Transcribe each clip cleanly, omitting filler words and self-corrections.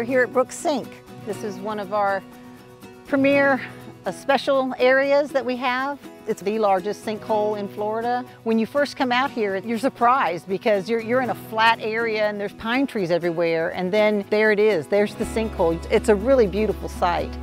We're here at Brook Sink. This is one of our premier special areas that we have. It's the largest sinkhole in Florida. When you first come out here, you're surprised because you're in a flat area and there's pine trees everywhere, and then there it is, there's the sinkhole. It's a really beautiful sight.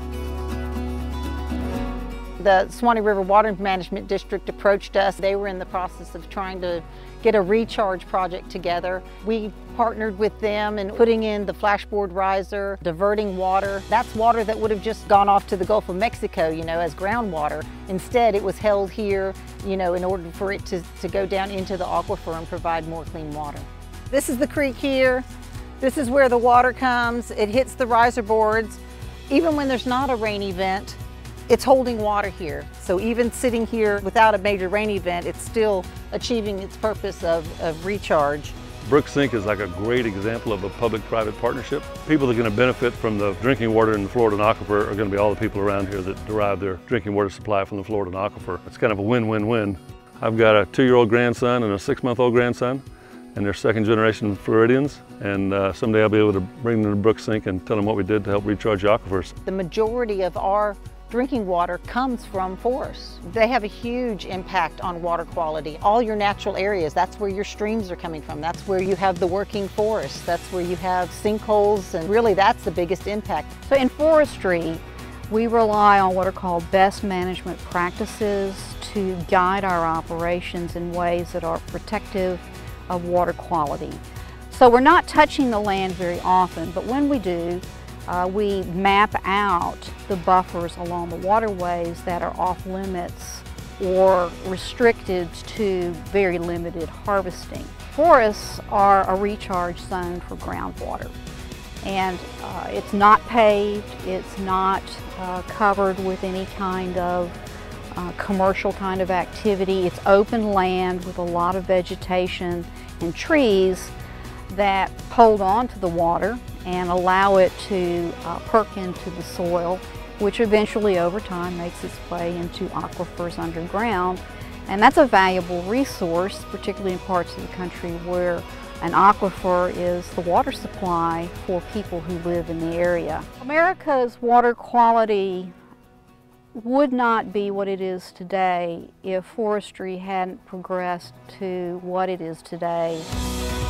The Suwannee River Water Management District approached us. They were in the process of trying to get a recharge project together. We partnered with them in putting in the flashboard riser, diverting water. That's water that would have just gone off to the Gulf of Mexico, as groundwater. Instead, it was held here, in order for it to go down into the aquifer and provide more clean water. This is the creek here. This is where the water comes. It hits the riser boards. Even when there's not a rain event, it's holding water here. So even sitting here without a major rain event, it's still achieving its purpose of recharge. Brook Sink is like a great example of a public-private partnership. People that are going to benefit from the drinking water in the Floridan aquifer are going to be all the people around here that derive their drinking water supply from the Floridan aquifer. It's kind of a win-win-win. I've got a 2-year-old grandson and a 6-month-old grandson, and they're second-generation Floridians, and someday I'll be able to bring them to Brook Sink and tell them what we did to help recharge the aquifers. The majority of our drinking water comes from forests. They have a huge impact on water quality. All your natural areas, that's where your streams are coming from. That's where you have the working forests. That's where you have sinkholes, and really that's the biggest impact. So in forestry, we rely on what are called best management practices to guide our operations in ways that are protective of water quality. So we're not touching the land very often, but when we do, we map out the buffers along the waterways that are off limits or restricted to very limited harvesting. Forests are a recharge zone for groundwater, and it's not paved, it's not covered with any kind of commercial kind of activity. It's open land with a lot of vegetation and trees that hold on to the water and allow it to perk into the soil, which eventually over time makes its way into aquifers underground. And that's a valuable resource, particularly in parts of the country where an aquifer is the water supply for people who live in the area. America's water quality would not be what it is today if forestry hadn't progressed to what it is today.